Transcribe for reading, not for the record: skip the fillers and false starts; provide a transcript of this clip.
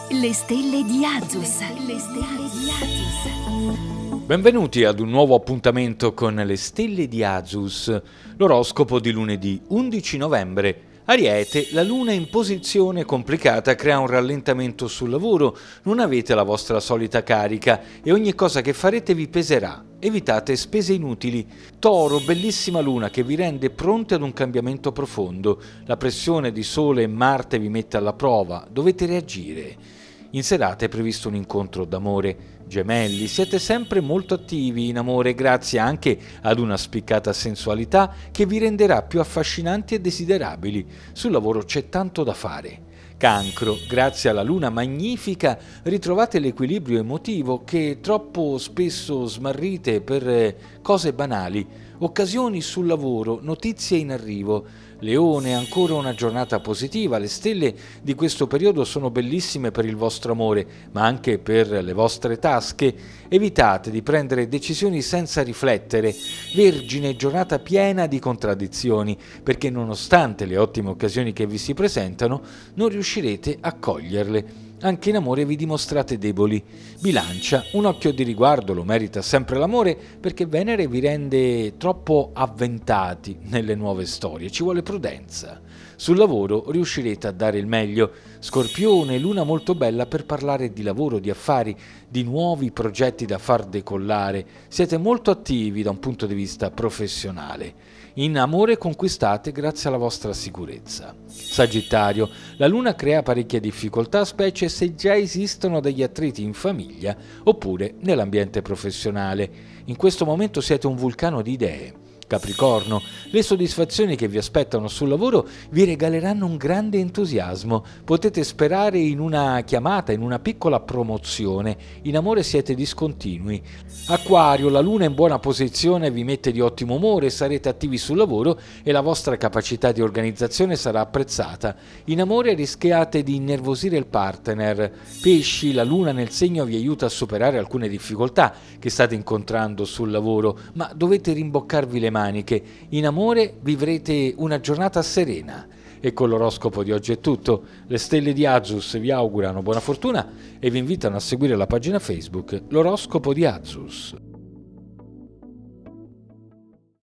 Le stelle di Azus. Le stelle di Azus. Benvenuti ad un nuovo appuntamento con le stelle di Azus, l'oroscopo di lunedì 11 novembre. Ariete, la luna in posizione complicata crea un rallentamento sul lavoro, non avete la vostra solita carica e ogni cosa che farete vi peserà. Evitate spese inutili. Toro, bellissima luna che vi rende pronti ad un cambiamento profondo. La pressione di Sole e Marte vi mette alla prova, dovete reagire. In serata è previsto un incontro d'amore. Gemelli, siete sempre molto attivi in amore grazie anche ad una spiccata sensualità che vi renderà più affascinanti e desiderabili. Sul lavoro c'è tanto da fare. Cancro, grazie alla luna magnifica ritrovate l'equilibrio emotivo che troppo spesso smarrite per cose banali. Occasioni sul lavoro, notizie in arrivo. Leone, ancora una giornata positiva, le stelle di questo periodo sono bellissime per il vostro amore, ma anche per le vostre tasche. Evitate di prendere decisioni senza riflettere. Vergine, giornata piena di contraddizioni, perché nonostante le ottime occasioni che vi si presentano, non riuscirete a coglierle. Anche in amore vi dimostrate deboli. Bilancia, un occhio di riguardo lo merita sempre l'amore perché Venere vi rende troppo avventati nelle nuove storie, ci vuole prudenza. Sul lavoro riuscirete a dare il meglio. Scorpione, luna molto bella per parlare di lavoro, di affari, di nuovi progetti da far decollare. Siete molto attivi da un punto di vista professionale. In amore conquistate grazie alla vostra sicurezza. Sagittario, la luna crea parecchie difficoltà, specie se già esistono degli attriti in famiglia oppure nell'ambiente professionale. In questo momento siete un vulcano di idee. Capricorno, le soddisfazioni che vi aspettano sul lavoro vi regaleranno un grande entusiasmo. Potete sperare in una chiamata, in una piccola promozione. In amore siete discontinui. Acquario, la luna in buona posizione vi mette di ottimo umore, sarete attivi sul lavoro e la vostra capacità di organizzazione sarà apprezzata. In amore rischiate di innervosire il partner. Pesci, la luna nel segno vi aiuta a superare alcune difficoltà che state incontrando sul lavoro, ma dovete rimboccarvi le maniche. In amore vivrete una giornata serena. E con l'oroscopo di oggi è tutto. Le stelle di Azus vi augurano buona fortuna e vi invitano a seguire la pagina Facebook L'oroscopo di Azus.